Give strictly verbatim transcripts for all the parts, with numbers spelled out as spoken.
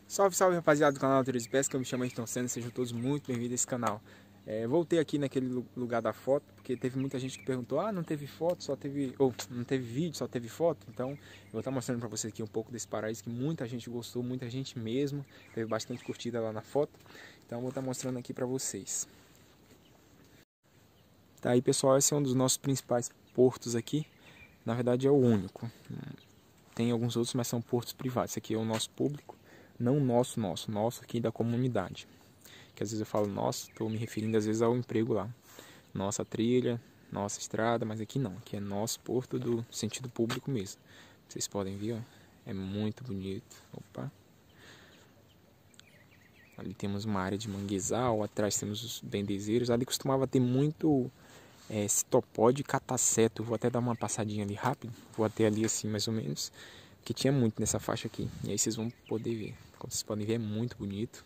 Salve, salve rapaziada do canal Natureza e Pesca, eu me chamo Ayrton Senna, sejam todos muito bem-vindos a esse canal. É, voltei aqui naquele lugar da foto, porque teve muita gente que perguntou, ah, não teve foto, só teve, ou não teve vídeo, só teve foto. Então eu vou estar mostrando pra vocês aqui um pouco desse paraíso que muita gente gostou, muita gente mesmo, teve bastante curtida lá na foto. Então eu vou estar mostrando aqui pra vocês. Tá aí pessoal, esse é um dos nossos principais portos aqui, na verdade é o único. Tem alguns outros, mas são portos privados, esse aqui é o nosso público. Não nosso, nosso, nosso aqui da comunidade. Que às vezes eu falo nosso, estou me referindo às vezes ao emprego lá. Nossa trilha, nossa estrada, mas aqui não. Aqui é nosso porto do sentido público mesmo. Vocês podem ver, ó. É muito bonito. Opa. Ali temos uma área de manguezal, atrás temos os bendezeiros. Ali costumava ter muito é, citopode e cataceto. Vou até dar uma passadinha ali rápido. Vou até ali assim mais ou menos. Que tinha muito nessa faixa aqui. E aí vocês vão poder ver. Como vocês podem ver, é muito bonito.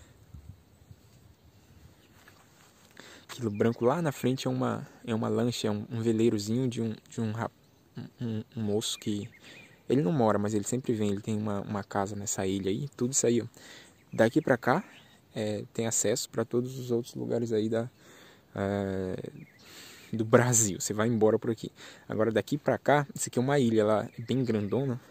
Aquilo branco lá na frente é uma, é uma lancha, é um, um veleirozinho de, um, de um, um, um moço que... Ele não mora, mas ele sempre vem. Ele tem uma, uma casa nessa ilha aí. Tudo isso aí, ó. Daqui pra cá, é, tem acesso para todos os outros lugares aí da, é, do Brasil. Você vai embora por aqui. Agora daqui pra cá, isso aqui é uma ilha. Ela é bem grandona.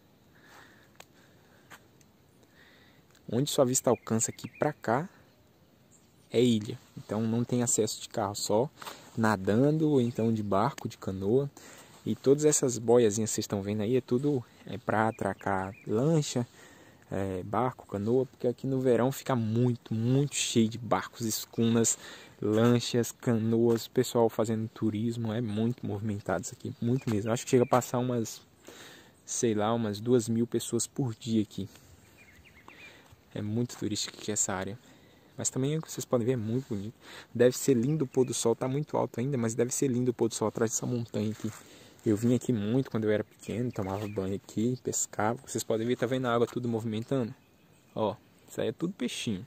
Onde sua vista alcança aqui pra cá é ilha, então não tem acesso de carro, só nadando ou então de barco, de canoa. E todas essas boiazinhas que vocês estão vendo aí é tudo é para atracar lancha, é, barco, canoa, porque aqui no verão fica muito, muito cheio de barcos, escunas, lanchas, canoas, pessoal fazendo turismo, é muito movimentado isso aqui, muito mesmo. Eu acho que chega a passar umas, sei lá, umas duas mil pessoas por dia aqui. É muito turística aqui essa área. Mas também, vocês podem ver, é muito bonito. Deve ser lindo o pôr do sol. Tá muito alto ainda, mas deve ser lindo o pôr do sol atrás dessa montanha aqui. Eu vim aqui muito quando eu era pequeno. Tomava banho aqui, pescava. Vocês podem ver, tá vendo a água tudo movimentando? Ó, isso aí é tudo peixinho.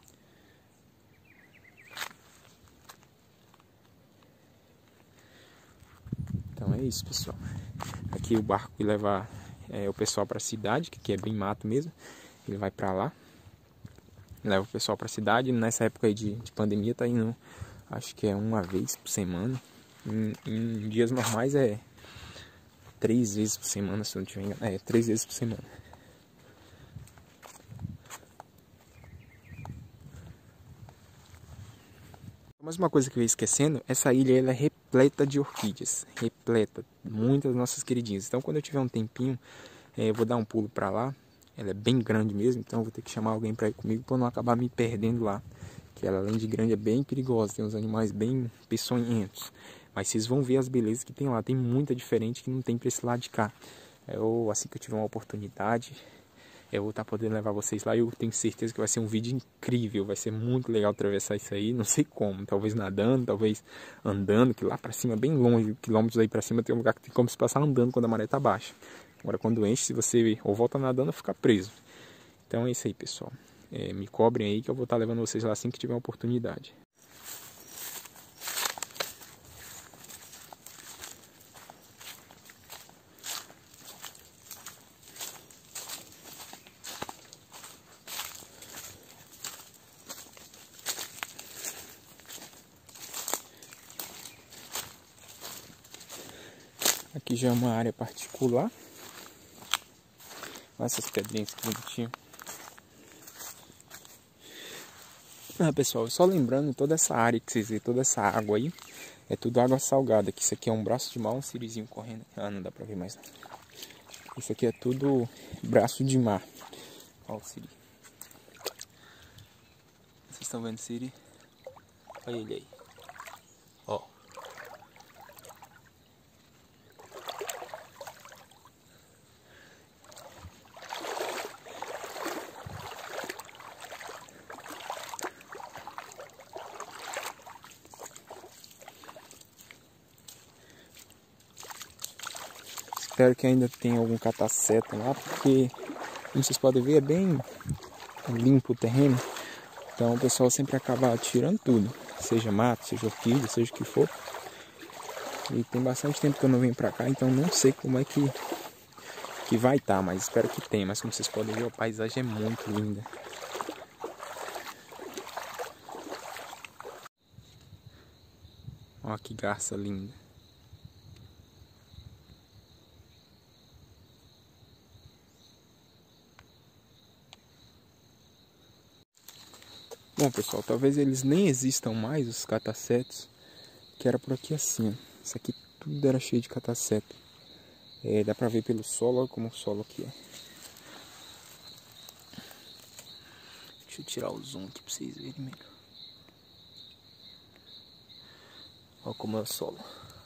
Então é isso, pessoal. Aqui o barco que leva é, o pessoal para a cidade, que aqui é bem mato mesmo. Ele vai para lá. Leva o pessoal para a cidade. Nessa época aí de, de pandemia tá indo, acho que é uma vez por semana. Em, em dias normais é três vezes por semana, se eu não tiver enganado. É, três vezes por semana. Mas uma coisa que eu ia esquecendo, essa ilha ela é repleta de orquídeas. Repleta, muitas nossas queridinhas. Então quando eu tiver um tempinho, é, eu vou dar um pulo para lá. Ela é bem grande mesmo, então eu vou ter que chamar alguém para ir comigo para não acabar me perdendo lá. Que ela, além de grande, é bem perigosa, tem uns animais bem peçonhentos. Mas vocês vão ver as belezas que tem lá, tem muita diferente que não tem para esse lado de cá. Eu, assim que eu tiver uma oportunidade, eu vou estar podendo levar vocês lá e eu tenho certeza que vai ser um vídeo incrível. Vai ser muito legal atravessar isso aí, não sei como, talvez nadando, talvez andando, que lá para cima, bem longe, quilômetros aí para cima, tem um lugar que tem como se passar andando quando a maré tá baixa. Agora quando enche, se você ou volta nadando ou fica preso. Então é isso aí, pessoal. É, me cobrem aí que eu vou estar levando vocês lá assim que tiver uma oportunidade. Aqui já é uma área particular. Olha essas pedrinhas que bonitinho. Ah, pessoal, só lembrando, toda essa área que vocês vêem, toda essa água aí, é tudo água salgada. Que isso aqui é um braço de mar, um sirizinho correndo. Ah, não dá pra ver mais. Isso aqui é tudo braço de mar. Olha o siri. Vocês estão vendo o siri? Olha ele aí. Ó. Espero que ainda tenha algum cataceto lá, porque, como vocês podem ver, é bem limpo o terreno. Então o pessoal sempre acaba tirando tudo, seja mato, seja orquídea, seja o que for. E tem bastante tempo que eu não venho pra cá, então não sei como é que, que que vai estar, tá, mas espero que tenha. Mas como vocês podem ver, a paisagem é muito linda. Olha que garça linda. Bom, pessoal, talvez eles nem existam mais, os catacetos, que era por aqui assim, ó. Isso aqui tudo era cheio de cataceto. É, dá pra ver pelo solo, olha como o solo aqui é. Deixa eu tirar o zoom aqui pra vocês verem melhor. Olha como é o solo.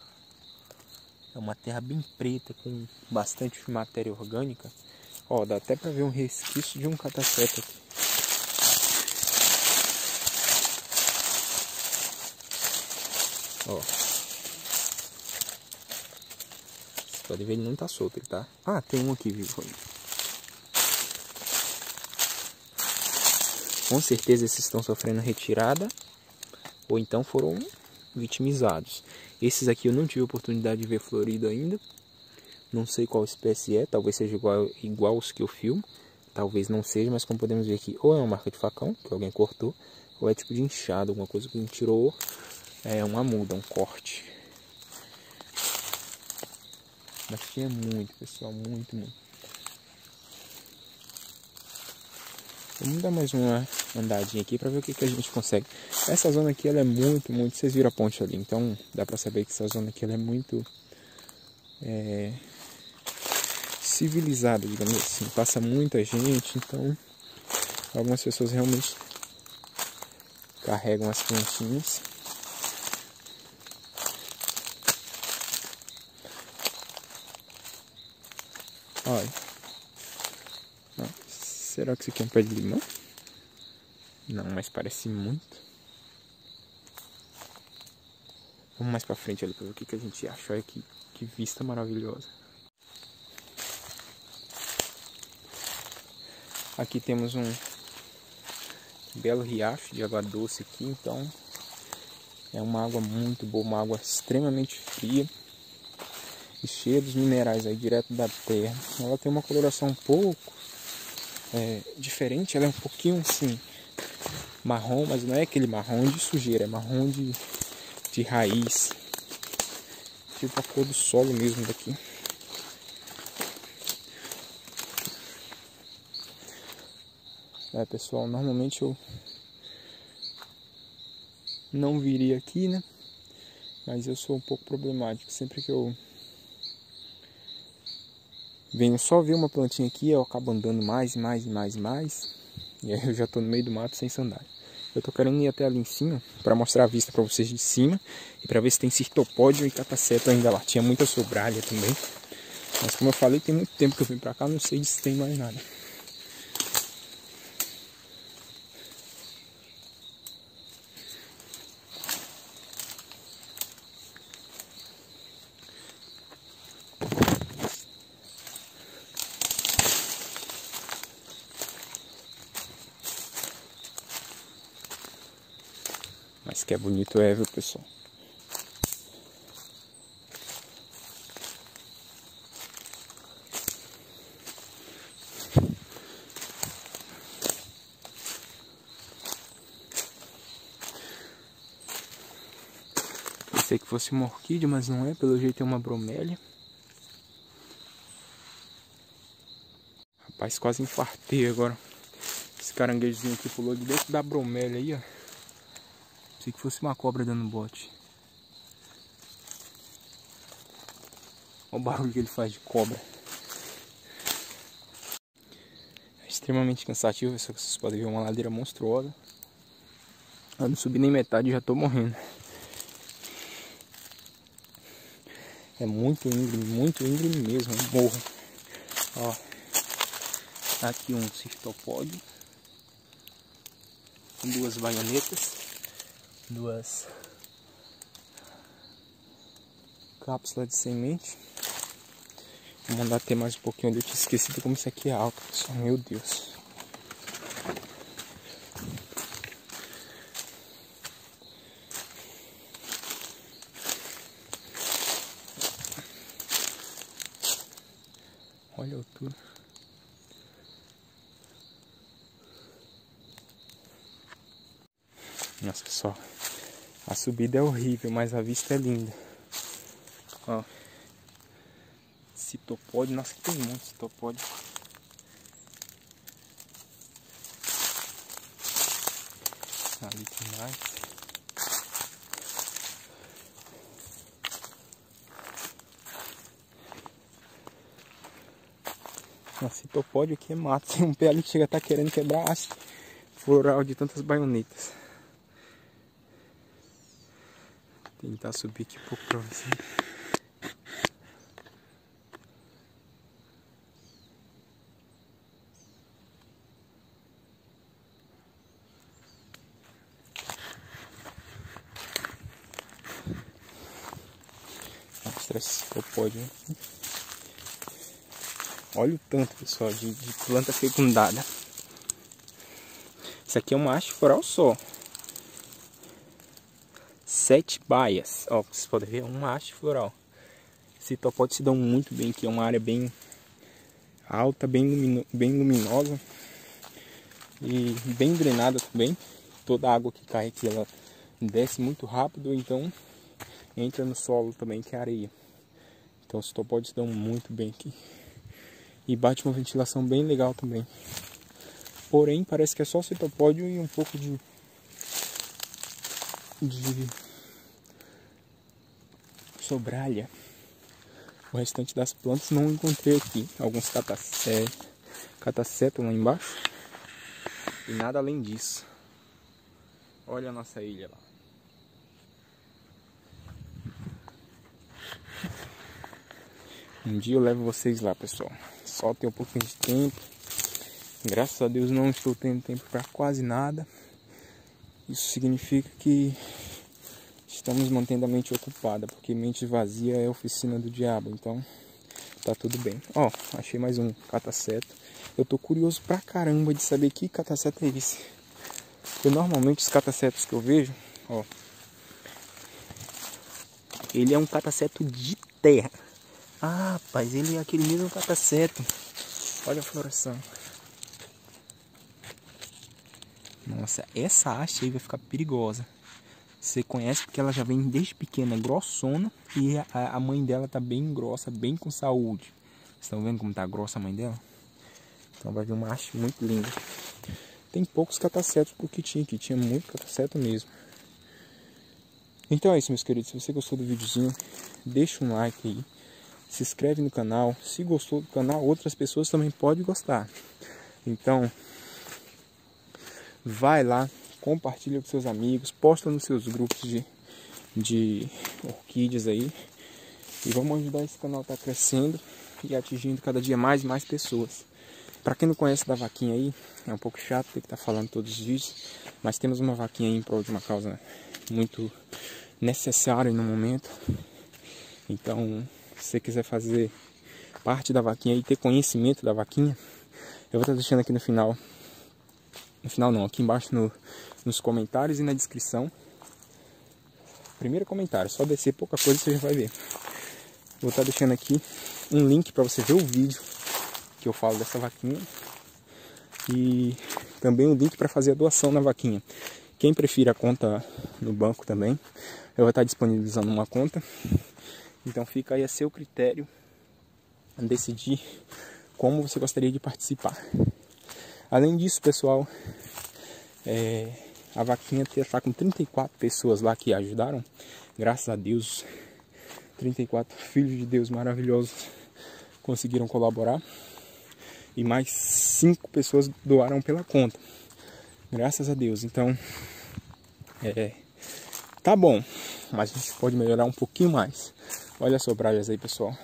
É uma terra bem preta, com bastante matéria orgânica. Ó, dá até pra ver um resquício de um cataceto aqui. Ó. Vocês podem ver, ele não tá solto, ele tá... Ah, tem um aqui vivo ainda. Com certeza esses estão sofrendo retirada, ou então foram vitimizados. Esses aqui eu não tive oportunidade de ver florido ainda. Não sei qual espécie é, talvez seja igual, igual aos que eu filmo. Talvez não seja, mas como podemos ver aqui, ou é uma marca de facão, que alguém cortou, ou é tipo de inchado, alguma coisa que a gente tirou, é uma muda, um corte. Mas tinha muito, pessoal, muito, muito. Vamos dar mais uma andadinha aqui para ver o que, que a gente consegue. Essa zona aqui ela é muito, muito... Vocês viram a ponte ali, então dá para saber que essa zona aqui ela é muito é, civilizada, digamos assim. Passa muita gente, então algumas pessoas realmente carregam as plantinhas. Olha. Ah, será que isso aqui é um pé de limão? Não, mas parece muito. Vamos mais pra frente ali pra ver o que, que a gente acha. Olha que, que vista maravilhosa. Aqui temos um belo riacho de água doce aqui, então é uma água muito boa, uma água extremamente fria e cheia dos minerais aí direto da terra. Ela tem uma coloração um pouco é, diferente, ela é um pouquinho assim marrom, mas não é aquele marrom de sujeira, é marrom de, de raiz, tipo a cor do solo mesmo daqui. É, pessoal, normalmente eu não viria aqui, né? Mas eu sou um pouco problemático. Sempre que eu venho só ver uma plantinha aqui, eu acabo andando mais e mais e mais e mais. E aí eu já tô no meio do mato sem sandália. Eu tô querendo ir até ali em cima para mostrar a vista para vocês de cima e para ver se tem cirtopódio e cataceto ainda lá. Tinha muita sobralha também. Mas como eu falei, tem muito tempo que eu vim para cá, não sei se tem mais nada. Mas que é bonito é, viu, pessoal? Pensei que fosse uma orquídea, mas não é. Pelo jeito é uma bromélia. Rapaz, quase infartei agora. Esse caranguejozinho aqui pulou de dentro da bromélia aí, ó. Pensei que fosse uma cobra dando bote. Olha o barulho que ele faz de cobra. É extremamente cansativo, só que vocês podem ver uma ladeira monstruosa. Eu não subi nem metade e já tô morrendo. É muito íngreme, muito íngreme mesmo, é um morro. Ó, aqui um cirtopódio. Com duas baionetas. Duas cápsulas de semente. Vou mandar ter mais um pouquinho ali. Eu tinha esquecido como isso aqui é alto, pessoal. Meu Deus. Olha o altura. Nossa, pessoal, a subida é horrível, mas a vista é linda. Ó, citopode, nossa, que tem muito citopode. Ali tem mais. Nossa, citopode aqui é mato. Tem um pé ali que chega a estar querendo quebrar a haste floral de tantas baionetas. Tentar subir aqui um pouco pra você. Mostrar esse citopode, né? Olha o tanto, pessoal, de, de planta fecundada. Isso aqui é uma haste floral só. Sete baias. Ó, vocês podem ver, é uma haste floral. Citopode se dão muito bem aqui. É uma área bem alta, bem, lumino, bem luminosa. E bem drenada também. Toda a água que cai aqui, ela desce muito rápido. Então, entra no solo também, que é areia. Então, os citopódios se dão muito bem aqui. E bate uma ventilação bem legal também. Porém, parece que é só citopódio e um pouco de... de... sobralha. O restante das plantas não encontrei aqui. Alguns catacetos lá embaixo. E nada além disso. Olha a nossa ilha lá. Um dia eu levo vocês lá, pessoal. Só tem um pouquinho de tempo. Graças a Deus não estou tendo tempo para quase nada. Isso significa que estamos mantendo a mente ocupada, porque mente vazia é a oficina do diabo. Então tá tudo bem. Ó, achei mais um cataceto. Eu tô curioso pra caramba de saber que cataceto é esse. Porque normalmente os catacetos que eu vejo, ó, ele é um cataceto de terra. Ah, rapaz, ele é aquele mesmo cataceto. Olha a floração. Nossa, essa haste aí vai ficar perigosa. Você conhece porque ela já vem desde pequena, grossona. E a, a mãe dela tá bem grossa, bem com saúde. Vocês estão vendo como tá grossa a mãe dela? Então vai vir uma haste muito linda. Tem poucos catacetos porque tinha aqui, tinha muito cataceto mesmo. Então é isso, meus queridos. Se você gostou do videozinho, deixa um like aí. Se inscreve no canal. Se gostou do canal, outras pessoas também podem gostar. Então, vai lá, compartilha com seus amigos, posta nos seus grupos de, de orquídeas aí. E vamos ajudar esse canal a estar crescendo e atingindo cada dia mais e mais pessoas. Para quem não conhece da vaquinha aí, é um pouco chato ter que estar falando todos os vídeos, mas temos uma vaquinha aí em prol de uma causa muito necessária no momento. Então, se você quiser fazer parte da vaquinha e ter conhecimento da vaquinha, eu vou estar deixando aqui no final, no final não, aqui embaixo no, nos comentários e na descrição. Primeiro comentário, só descer pouca coisa você já vai ver. Vou estar deixando aqui um link para você ver o vídeo que eu falo dessa vaquinha. E também um link para fazer a doação na vaquinha. Quem prefere a conta no banco também, eu vou estar disponibilizando uma conta. Então fica aí a seu critério decidir como você gostaria de participar. Além disso, pessoal, é, a vaquinha está com trinta e quatro pessoas lá que ajudaram. Graças a Deus, trinta e quatro filhos de Deus maravilhosos conseguiram colaborar. E mais cinco pessoas doaram pela conta. Graças a Deus. Então, é, tá bom, mas a gente pode melhorar um pouquinho mais. Olha as sobralhas aí, pessoal.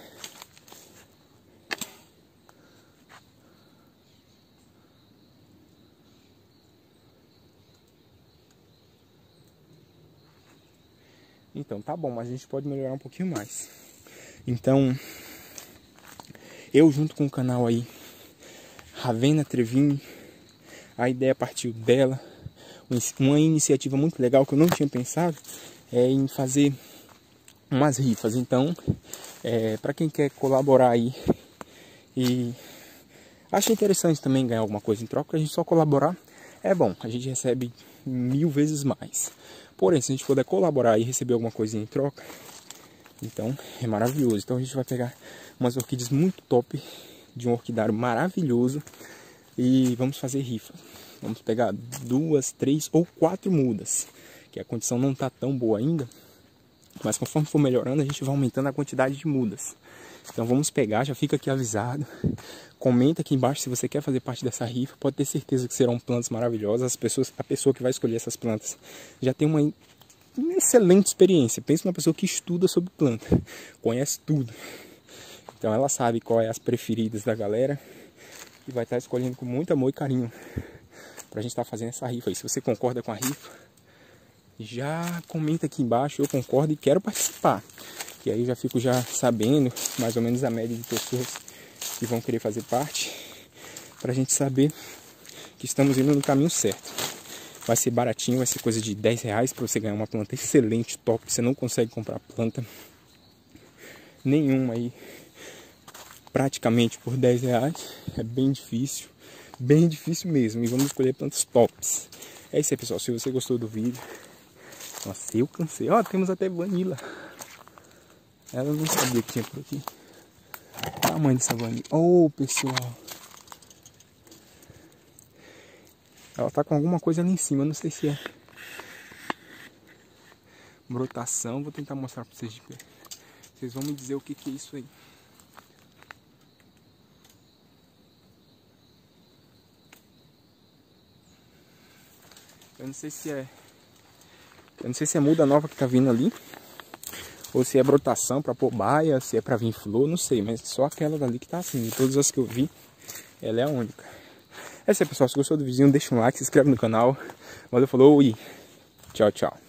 Então, tá bom, mas a gente pode melhorar um pouquinho mais. Então, eu junto com o canal aí, Ravena Trevini, a ideia partiu dela. Uma iniciativa muito legal que eu não tinha pensado é em fazer umas rifas. Então, é, para quem quer colaborar aí e Achei interessante também ganhar alguma coisa em troca, porque a gente só colaborar é bom, a gente recebe mil vezes mais. Porém, se a gente puder colaborar e receber alguma coisinha em troca, então é maravilhoso. Então a gente vai pegar umas orquídeas muito top, de um orquidário maravilhoso, e vamos fazer rifa. Vamos pegar duas, três ou quatro mudas, que a condição não está tão boa ainda, mas conforme for melhorando a gente vai aumentando a quantidade de mudas. Então vamos pegar, já fica aqui avisado. Comenta aqui embaixo se você quer fazer parte dessa rifa. Pode ter certeza que serão plantas maravilhosas. As pessoas, a pessoa que vai escolher essas plantas já tem uma, uma excelente experiência. Pensa numa pessoa que estuda sobre planta, conhece tudo. Então ela sabe qual é as preferidas da galera e vai estar escolhendo com muito amor e carinho pra gente estar fazendo essa rifa aí. Se você concorda com a rifa, já comenta aqui embaixo, eu concordo e quero participar. E aí já fico já sabendo mais ou menos a média de pessoas que vão querer fazer parte, pra gente saber que estamos indo no caminho certo. Vai ser baratinho, vai ser coisa de dez reais pra você ganhar uma planta excelente, top. Você não consegue comprar planta nenhuma aí praticamente por dez reais. É bem difícil, bem difícil mesmo. E vamos escolher plantas tops. É isso aí, pessoal. Se você gostou do vídeo... Nossa, eu cansei. Ó, temos até vanila. Ela não sabia que tinha por aqui. O tamanho dessa vanila. Oh, pessoal. Ela tá com alguma coisa ali em cima. Não sei se é brotação. Vou tentar mostrar pra vocês de perto. Vocês vão me dizer o que que é isso aí. Eu não sei se é... Eu não sei se é muda nova que tá vindo ali. Ou se é brotação para pôr baia, se é para vir flor, não sei. Mas só aquela dali que tá assim. De todas as que eu vi, ela é a única. É isso aí, pessoal. Se gostou do vídeo, deixa um like, se inscreve no canal. Valeu, falou e tchau, tchau.